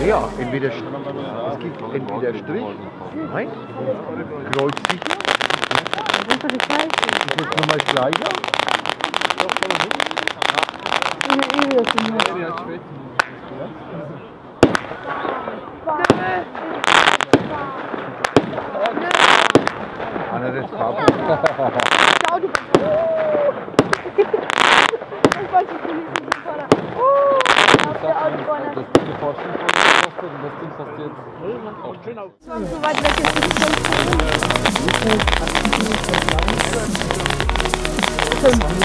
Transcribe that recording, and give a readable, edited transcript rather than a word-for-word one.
Ja, entweder, es gibt entweder Strich, nein, Kreuz sicher. Das ist das Gleiche. Ist jetzt nochmal das Gleiche? Anderes Farbe. Schau, du bist. Ich wollte die Polizei nicht fördern. Auf der Autobahn. Das ist die Forschung von gekostet und das Ding kostet jetzt auch. So weit weg ist es nicht.